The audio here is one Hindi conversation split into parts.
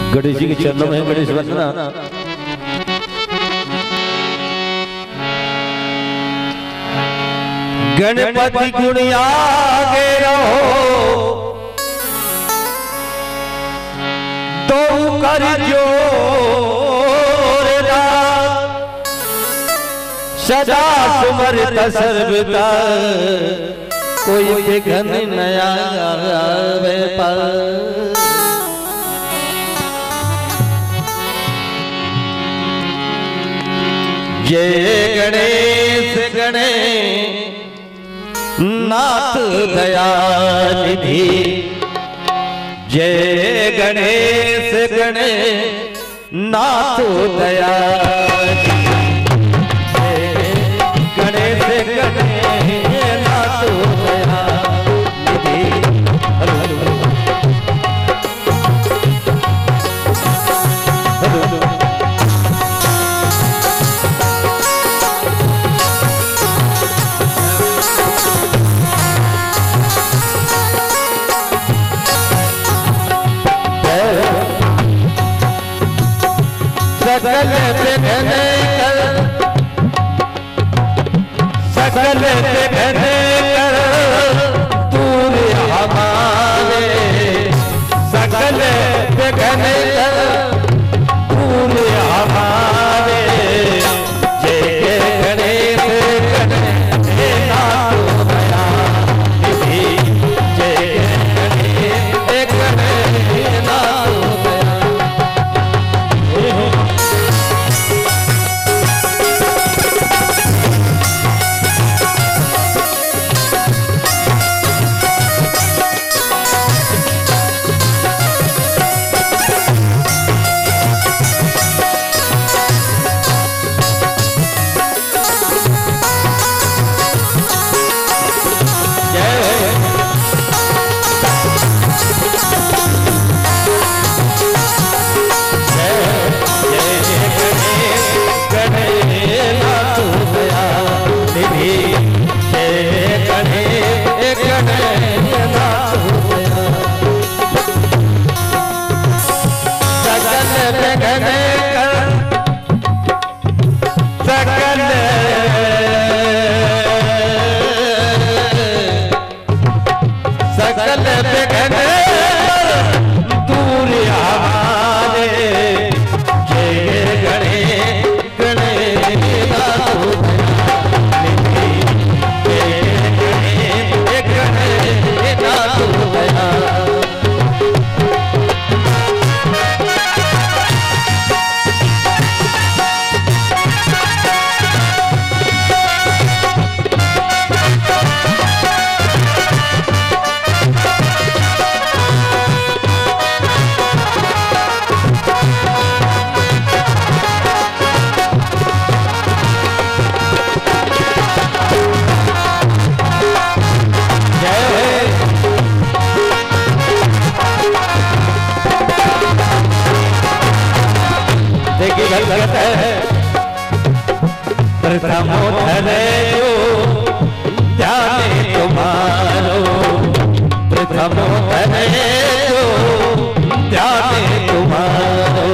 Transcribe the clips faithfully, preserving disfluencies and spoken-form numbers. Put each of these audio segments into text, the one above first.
गणेश जी के चरणों में गणेश वंदना। गणपति गुण आगे रहो तो कर जोरदा सदा सुमरत सर्वदा कोई विघ्न नया आवे पर। जय गणेश गणेश नाथ दयानिधि। जय गणेश गणेश नाथ दयानिधि। गणेश गणेश नाथ दयानिधि। सकल विघ्न कर सकल विघ्न कर दूर हमारे। सकल विघ्न कर दूर हमारे। जय गणेश गणेश नाथ दयानिधि। जय गणेश गणेश नाथ प्रथमोत्तर जो ध्यान तुम्हारो। प्रथमोत्तर जो ध्यान तुम्हारो।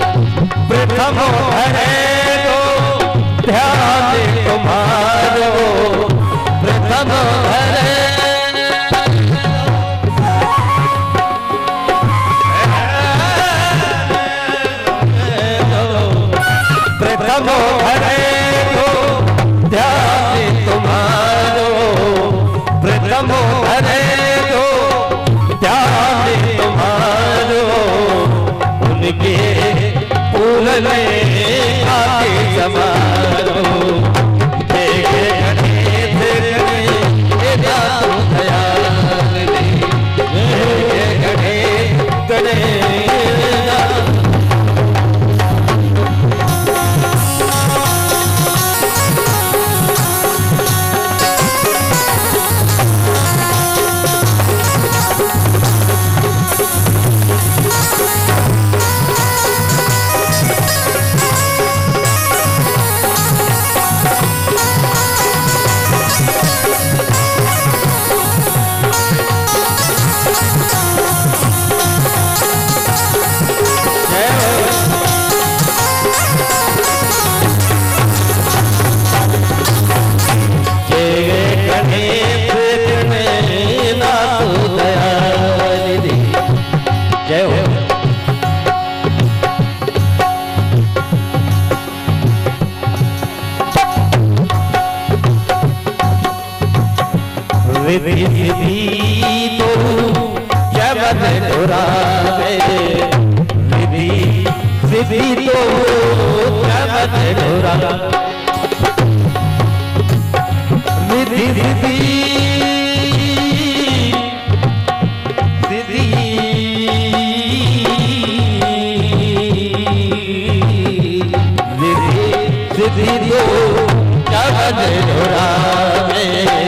प्रथमोत्तर जो ध्यान तुम्हारो। प्रथमोत्तर प्रथमोत्तर ध्यान तुम्हारो। प्रथमोत्तर जो ध्यान तुम्हारो। उनके पूरने आके समारो। जय गणेश गणेश नाथ दयानिधि। जय गणेश गणेश नाथ रिद्धि सिद्धि तो जबद डोरावे, रिद्धि सिद्धि तो जबद डोरावे, रिद्धि सिद्धि सिद्धि सिद्धि तो जबद डोरावे।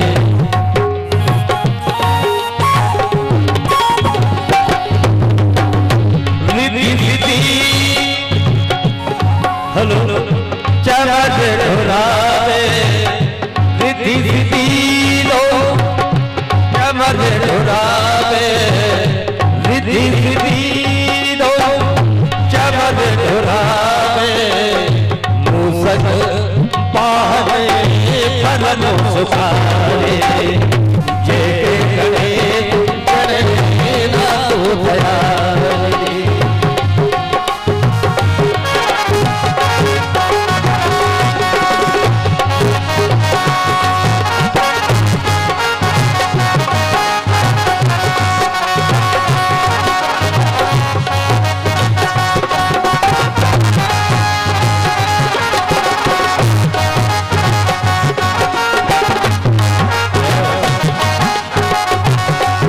हेलो जबद डोरावे, रिद्धि सिद्धि लो जबद डोरावे, रिद्धि सिद्धि लो जबद डोरावे। मूसक पाहे फलन सुखारे, जे करे करे ना तो दयाले।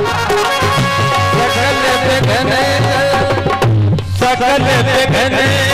सकल विघ्न